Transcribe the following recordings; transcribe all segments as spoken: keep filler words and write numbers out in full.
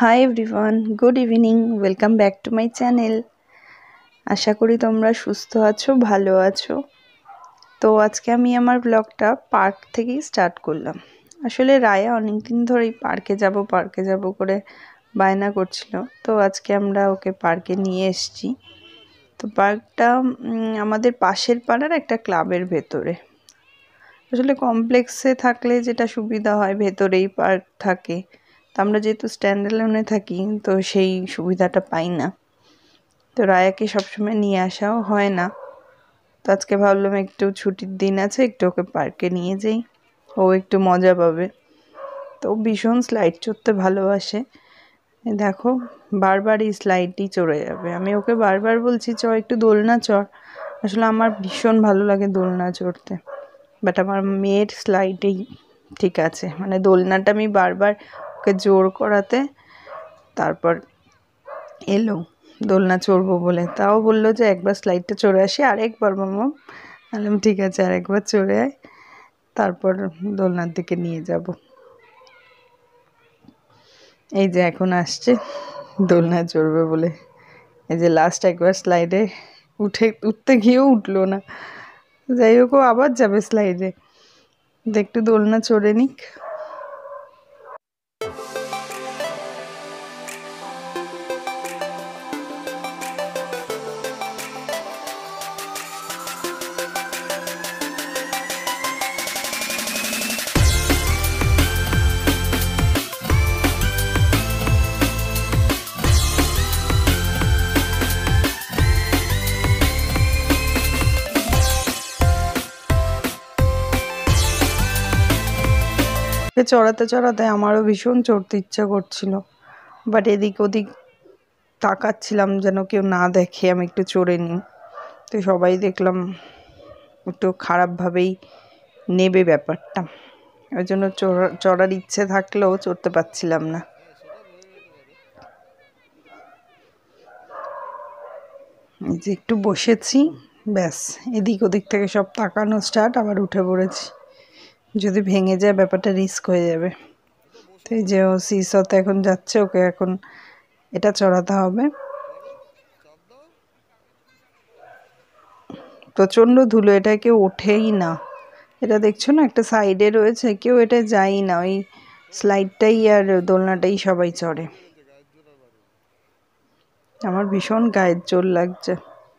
High everyone, good evening. Welcome back to my channel. আশা করি তোমরা সুস্থ আছো, ভালো আছো। তো আজকে আমি আমার ব্লগটা পার্ক থেকেই স্টার্ট করলাম। আসলে রায়া অনেকদিন ধরেই পার্কে যাব পার্কে যাব করে বায়না করছিল, তো আজকে আমরা ওকে পার্কে নিয়ে এসেছি। তো পার্কটা আমাদের পাশের পাড়ার একটা ক্লাবের ভেতরে। আসলে কমপ্লেক্সে থাকলে যেটা সুবিধা হয়, ভেতরেই পার্ক থাকে। তো আমরা যেহেতু স্ট্যান্ডালোনে থাকি, তো সেই সুবিধাটা পাই না। তো রায়াকে সবসময় নিয়ে আসাও হয় না। তো আজকে ভাবলাম একটু ছুটির দিন আছে, একটু ওকে পার্কে নিয়ে যাই, ও একটু মজা পাবে। তো ভীষণ স্লাইড চড়তে ভালোবাসে। দেখো বারবার এই স্লাইডই চড়ে যাবে। আমি ওকে বারবার বলছি চ একটু দোলনা চড়। আসলে আমার ভীষণ ভালো লাগে দোলনা চড়তে, বাট আমার মেয়ের স্লাইডেই ঠিক আছে। মানে দোলনাটা আমি বারবার ওকে জোর করাতে তারপর এলো দোলনা চড়বো বলে। তাও বললো যে একবার স্লাইডটা চড়ে আসি, আরেকবার মাম্মা। বললাম ঠিক আছে, আরেকবার চড়ে আয়, তারপর দোলনার দিকে নিয়ে যাব। এই যে এখন আসছে দোলনা চড়বে বলে। এই যে লাস্ট একবার স্লাইডে উঠে উঠতে গিয়েও উঠলো না। যাই হোক, ও আবার যাবে স্লাইডে, একটু দোলনা চড়ে নিক। চড়াতে চড়াতে আমারও ভীষণ চড়তে ইচ্ছা করছিল, বাট এদিক ওদিক তাকাচ্ছিলাম যেন কেউ না দেখে আমি একটু চড়ে নিই। তো সবাই দেখলাম একটু খারাপভাবেই নেবে ব্যাপারটা, ওই জন্য চড়ার ইচ্ছে থাকলেও চড়তে পারছিলাম না। এই যে একটু বসেছি, ব্যাস এদিক ওদিক থেকে সব তাকানো স্টার্ট, আবার উঠে পড়েছি। যদি ভেঙে যায় ব্যাপারটা রিস্ক হয়ে যাবে। তো এই যে ও সিসতে এখন যাচ্ছে, ওকে এখন এটা চড়াতে হবে। প্রচণ্ড ধুলো, এটা কেউ ওঠেই না। এটা দেখছো না একটা সাইডে রয়েছে, কেউ এটা যাই না। ওই স্লাইডটাই আর দোলনাটাই সবাই চড়ে। আমার ভীষণ গায়ের জোর লাগছে।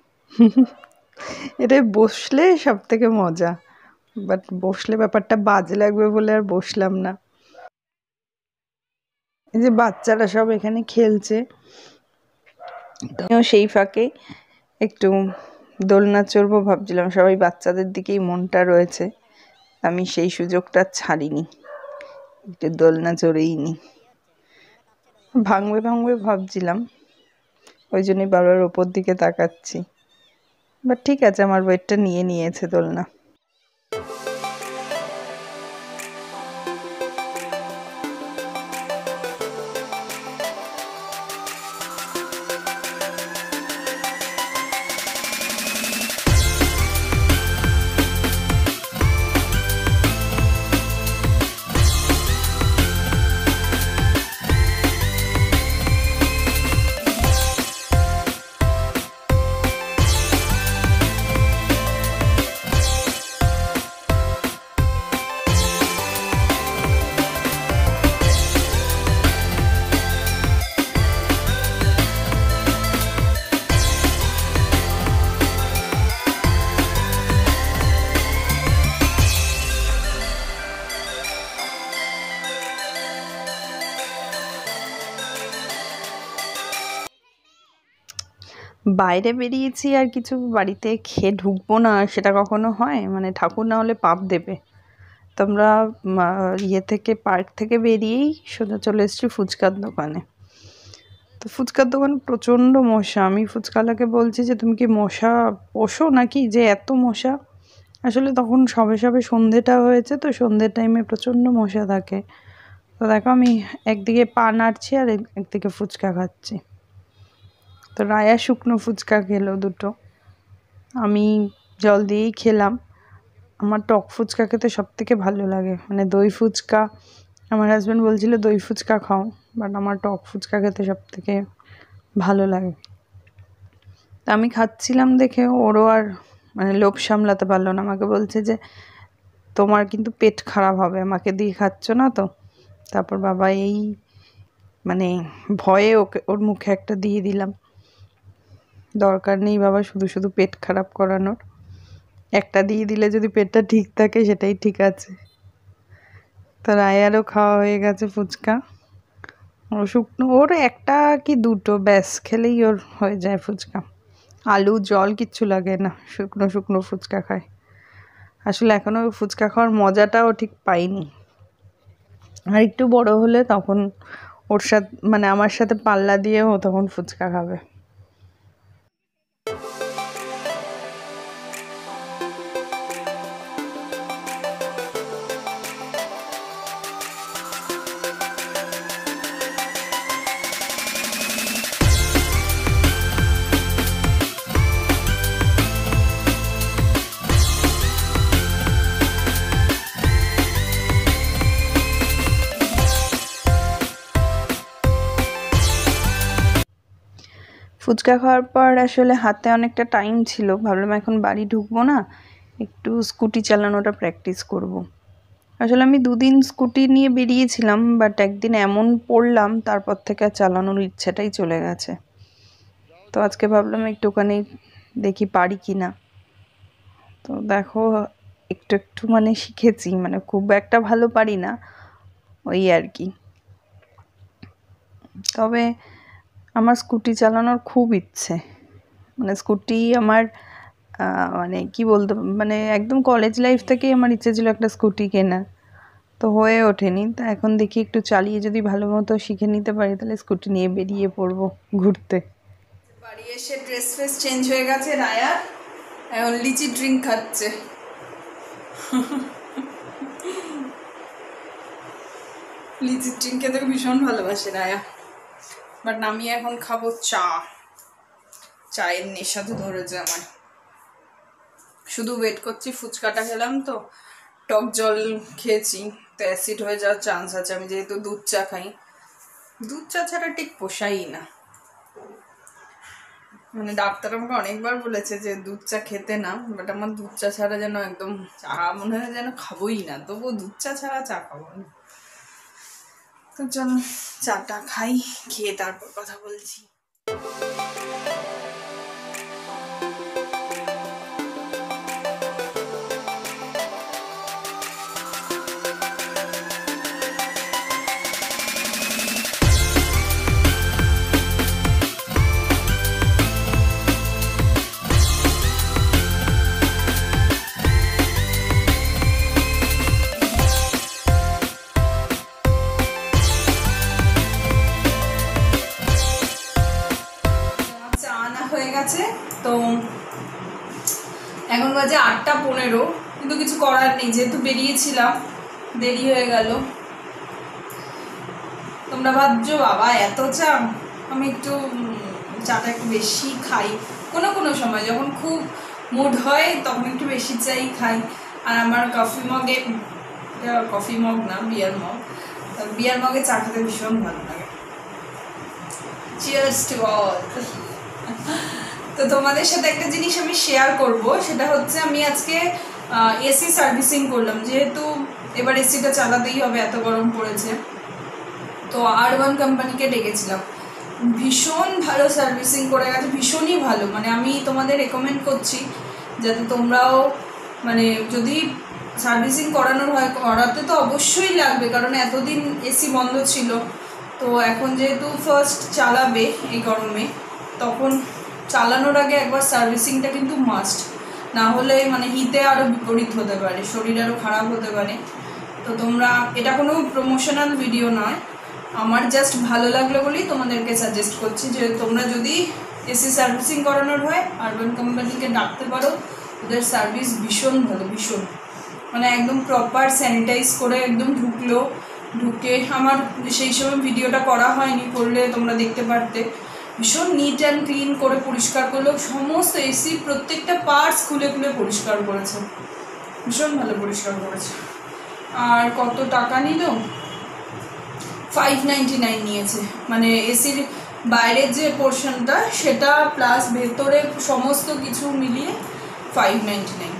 এটাই বসলে সব থেকে মজা, বাট বসলে ব্যাপারটা বাজে লাগবে বলে আর বসলাম না। এই যে বাচ্চারা সব এখানে খেলছে, সেই ফাঁকে একটু দোলনা চড়বো ভাবছিলাম। সবাই বাচ্চাদের দিকেই মনটা রয়েছে, আমি সেই সুযোগটা ছাড়িনি, একটু দোলনা চড়েই নি। ভাঙবে ভাঙবে ভাবছিলাম, ওই জন্যই বারবার ওপর দিকে তাকাচ্ছি। বাট ঠিক আছে, আমার ওয়েটটা নিয়ে নিয়েছে দোলনা। বাইরে বেরিয়েছি আর কিছু বাড়িতে খেয়ে ঢুকবো না, সেটা কখনো হয়? মানে ঠাকুর না হলে পাপ দেবে। তোমরা ইয়ে থেকে পার্ক থেকে বেরিয়েই সোজা চলে এসেছি ফুচকার দোকানে। তো ফুচকার দোকানে প্রচণ্ড মশা। আমি ফুচকালাকে বলছি যে তুমি কি মশা পোষো নাকি যে এত মশা? আসলে তখন সবে সবে সন্ধেটা হয়েছে, তো সন্ধ্যের টাইমে প্রচণ্ড মশা থাকে। তো দেখো আমি একদিকে পা নাড়ছি আর একদিকে ফুচকা খাচ্ছি। তো রায়া শুকনো ফুচকা খেলো দুটো, আমি জল দিয়েই খেলাম। আমার টক ফুচকা খেতে সব থেকে ভালো লাগে, মানে দই ফুচকা আমার হাজব্যান্ড বলছিল দই ফুচকা খাও, বাট আমার টক ফুচকা খেতে সব থেকে ভালো লাগে। তা আমি খাচ্ছিলাম দেখে ওরও আর মানে লোভ সামলাতে পারলো না, আমাকে বলছে যে তোমার কিন্তু পেট খারাপ হবে, আমাকে দিয়ে খাচ্ছ না তো। তারপর বাবা এই মানে ভয়ে ওকে ওর মুখে একটা দিয়ে দিলাম, দরকার নেই বাবা শুধু শুধু পেট খারাপ করানোর, একটা দিয়ে দিলে যদি পেটটা ঠিক থাকে সেটাই ঠিক আছে। তো রায়ারও খাওয়া হয়ে গেছে ফুচকা, ও শুকনো ওর একটা কি দুটো ব্যাস খেলেই ওর হয়ে যায় ফুচকা, আলু জল কিচ্ছু লাগে না, শুকনো শুকনো ফুচকা খায়। আসলে এখনও ফুচকা খাওয়ার মজাটাও ঠিক পাইনি, আর একটু বড় হলে তখন ওর সাথে মানে আমার সাথে পাল্লা দিয়ে ও তখন ফুচকা খাবে। ফুচকা খাওয়ার পর আসলে হাতে অনেকটা টাইম ছিল, ভাবলাম এখন বাড়ি ঢুকবো না, একটু স্কুটি চালানোটা প্র্যাকটিস করব। আসলে আমি দুদিন স্কুটি নিয়ে বেরিয়েছিলাম, বাট একদিন এমন পড়লাম তারপর থেকে আর চালানোর ইচ্ছাটাই চলে গেছে। তো আজকে ভাবলাম একটুখানি দেখি পারি কি না। তো দেখো একটু একটু মানে শিখেছি, মানে খুব একটা ভালো পারি না ওই আর কি। তবে আমার স্কুটি চালানোর খুব ইচ্ছে, মানে স্কুটি আমার মানে কি বলতো মানে একদম কলেজ লাইফ থেকেই আমার ইচ্ছে ছিল একটা স্কুটি কেনার, তো হয়ে ওঠেনি। তা এখন দেখি একটু চালিয়ে যদি ভালো মতো শিখে নিতে পারি তাহলে স্কুটি নিয়ে বেরিয়ে পড়বো ঘুরতে। বাড়ি এসে ড্রেস ফ্রেস চেঞ্জ হয়ে গেছে, রায়া এখন লিচি ড্রিঙ্ক খাচ্ছে। লিচি ড্রিঙ্ক খেতে ভীষণ ভালোবাসে রায়া, বাট আমি এখন খাবো চা, চায়ের নেশাতে ধরেছে আমার। শুধু ওয়েট করছি, ফুচকাটা খেলাম তো টক জল খেয়েছি, তো অ্যাসিড হয়ে যাওয়ার চান্স আছে। আমি যেহেতু দুধ চা খাই, দুধ চা ছাড়া ঠিক পোষাই না, মানে ডাক্তার আমাকে অনেকবার বলেছে যে দুধ চা খেতে না, বাট আমার দুধ চা ছাড়া যেন একদম চা মনে হয় যেন খাবোই না, তবুও দুধ চা ছাড়া চা খাবো না। তো চল চাটা খাই, খেয়ে তারপর কথা বলছি। তো এখন বাজে আটটা পনেরো, কিন্তু কিছু করার নেই, যেহেতু বেরিয়েছিলাম দেরি হয়ে গেল। তোমরা ভাবছো বাবা এত চা, আমি একটু চাটা একটু বেশি খাই কোনো কোনো সময়, যখন খুব মুড হয় তখন একটু বেশি চাই খাই। আর আমার কফি মগে, কফি মগ না বিয়ার মগ, বিয়ার মগে চা খেতে ভীষণ ভালো লাগে। Cheers to all. তো তোমাদের সাথে একটা জিনিস আমি শেয়ার করব, সেটা হচ্ছে আমি আজকে এসি সার্ভিসিং করলাম, যেহেতু এবার এসিটা চালাতেই হবে, এত গরম পড়েছে। তো আর ওয়ান কোম্পানিকে ডেকেছিলাম, ভীষণ ভালো সার্ভিসিং করে গেছে, ভীষণই ভালো। মানে আমি তোমাদের রেকমেন্ড করছি যাতে তোমরাও মানে যদি সার্ভিসিং করানোর হয়, করাতে তো অবশ্যই লাগবে, কারণ এতদিন এসি বন্ধ ছিল। তো এখন যেহেতু ফার্স্ট চালাবে এই গরমে, তখন চালানোর আগে একবার সার্ভিসিংটা কিন্তু মাস্ট, না হলে মানে হিতে আরও বিপরীত হতে পারে, শরীর আরও খারাপ হতে পারে। তো তোমরা, এটা কোনো প্রমোশনাল ভিডিও নয়, আমার জাস্ট ভালো লাগলো বলেই তোমাদেরকে সাজেস্ট করছি যে তোমরা যদি এসি সার্ভিসিং করানোর হয় আরবান কোম্পানিকে ডাকতে পারো, ওদের সার্ভিস ভীষণ ভালো, ভীষণ মানে একদম প্রপার স্যানিটাইজ করে একদম ঢুকলো, ঢুকে আমার সেই সময় ভিডিওটা করা হয়নি, করলে তোমরা দেখতে পারতে, ভীষণ নিট অ্যান্ড ক্লিন করে পরিষ্কার করলো, সমস্ত এসি প্রত্যেকটা পার্টস খুলে খুলে পরিষ্কার করেছে, ভীষণ ভালো পরিষ্কার করেছে। আর কত টাকা নিল ফাইভ নাইনটি নাইন নিয়েছে, মানে এসির বাইরের যে পোর্শনটা সেটা প্লাস ভেতরে সমস্ত কিছু মিলিয়ে ফাইভ নাইনটি নাইন।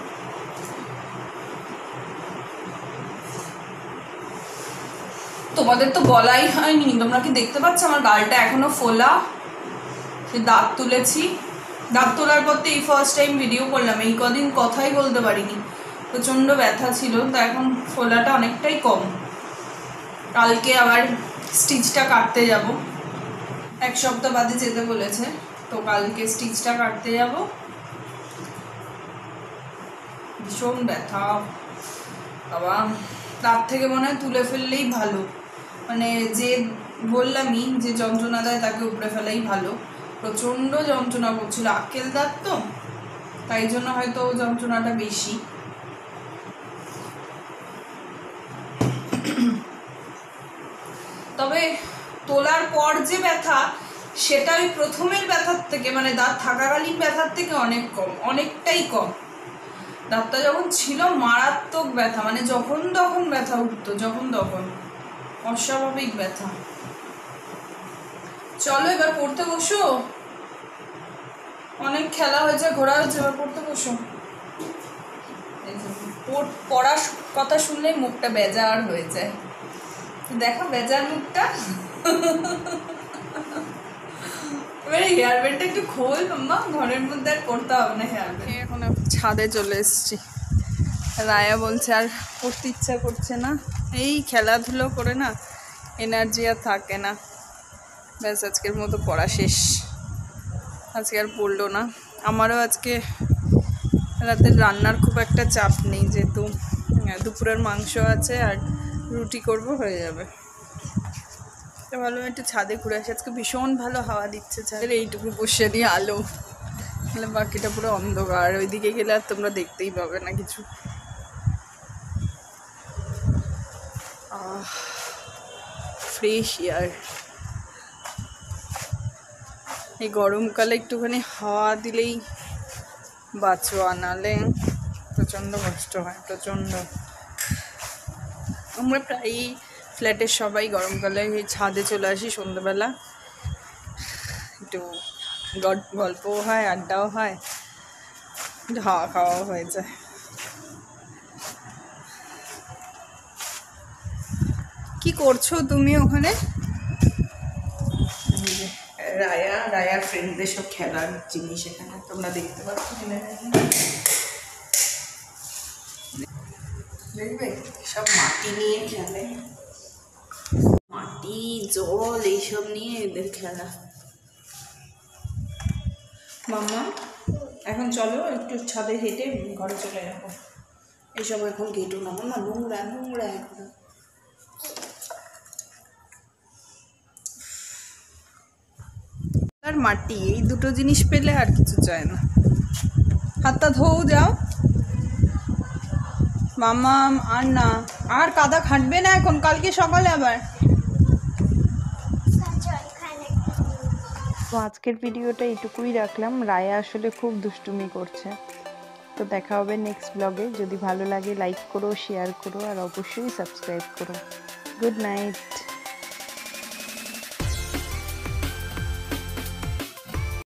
তোমাদের তো বলাই হয়নি, তোমরা কি দেখতে পাচ্ছ আমার গালটা এখনো ফোলা, সে দাঁত তুলেছি, দাঁত তোলার পর তো এই ফার্স্ট টাইম ভিডিও করলাম, এই কদিন কথাই বলতে পারিনি, প্রচণ্ড ব্যথা ছিল, তো এখন ফোলাটা অনেকটাই কম। কালকে আবার স্টিচটা কাটতে যাব, এক সপ্তাহ বাদে যেতে বলেছে, তো কালকে স্টিচটা কাটতে যাব। ভীষণ ব্যথা বাবা, তার থেকে মনে হয় তুলে ফেললেই ভালো, মানে যে বললামই যে যন্ত্রণা দেয় তাকে উপড়ে ফেলাই ভালো। প্রচণ্ড যন্ত্রণা করছিল, আক্কেল দাঁত তো, তাই জন্য হয়তো যন্ত্রণাটা বেশি। তবে তোলার পর যে ব্যথা সেটা ওই প্রথমের ব্যথার থেকে, মানে দাঁত থাকাকালীন ব্যথার থেকে অনেক কম, অনেকটাই কম। দাঁতটা যখন ছিল মারাত্মক ব্যথা, মানে যখন তখন ব্যথা উঠতো, যখন তখন অস্বাভাবিক ব্যথা। চলো এবার পড়তে বসো, অনেক খেলা হয়েছে, ঘোরা হয়েছে, এবার পড়তে বসো। পড়ার কথা শুনলেই মুখটা বেজার হয়ে যায়, দেখো বেজার মুখটা। এবারে হেয়ার ব্যান্ডটা একটু খোল মাম্মা, ঘরের মধ্যে আর পড়তে হবে না হেয়ার ব্যান্ড। এখন ছাদে চলে এসেছি, রায়া বলছে আর পড়তে ইচ্ছা করছে না, এই খেলাধুলো করে না এনার্জি আর থাকে না, ব্যাস আজকের মতো পড়া শেষ, আজকে আর পড়লো না। আমারও আজকে রাতের রান্নার খুব একটা চাপ নেই, যেহেতু দুপুরের মাংস আছে আর রুটি করব, হয়ে যাবে। তো ভালো একটু ছাদে ঘুরে আসি, আজকে ভীষণ ভালো হাওয়া দিচ্ছে ছাদের, এইটুকু বসে দিয়ে আলো, তাহলে বাকিটা পুরো অন্ধকার, ওইদিকে গেলে আর তোমরা দেখতেই পাবে না কিছু। ফ্রেশ এয়ার, এই গরমকালে একটুখানি হাওয়া দিলেই বাঁচো, আনালে প্রচণ্ড কষ্ট হয়, প্রচণ্ড। আমরা প্রায়ই ফ্ল্যাটের সবাই গরমকালে এই ছাদে চলে আসি সন্ধ্যেবেলা, একটু গল্পও হয়, আড্ডাও হয়, হাওয়া খাওয়াও হয়ে যায়। কি করছো তুমি ওখানে? রায়া রায়ার ফ্রেন্ডদের সব খেলার জিনিস এখানে তোমরা দেখতে পাচ্ছ, দেখবে সব মাটি নিয়ে খেলে, মাটি জল এইসব নিয়ে এদের খেলা। মাম্মা এখন চলো একটু ছাদে হেঁটে ঘরে চলে যাবো, এইসব এখন ঘেঁটো না, না নোংরা নোংরা এখন। আর মাটি, এই দুটো জিনিস পেলে আর কিছু চায় না। হাতটা ধোও যাও মামা, আর না, আর কাদা খাটবে না এখন, কালকে সকালে আবার। তো আজকের ভিডিওটা এইটুকুই রাখলাম, রায়া আসলে খুব দুষ্টুমি করছে। তো দেখা হবে নেক্সট ব্লগে, যদি ভালো লাগে লাইক করো, শেয়ার করো আর অবশ্যই সাবস্ক্রাইব করো। Good night.